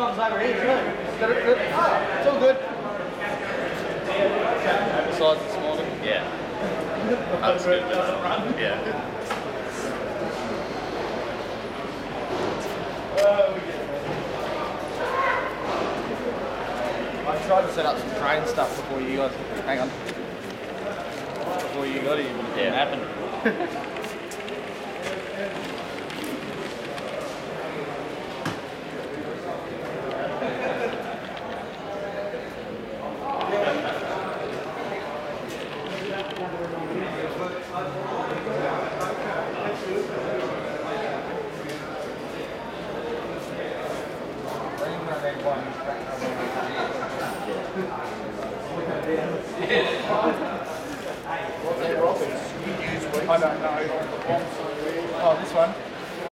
problems over here, too. It's all good. Besides this morning? Yeah. That's good. Yeah. I tried to set up some train stuff before you guys. Hang on. Before you got here, but it didn't happen. I don't know. Oh, this one?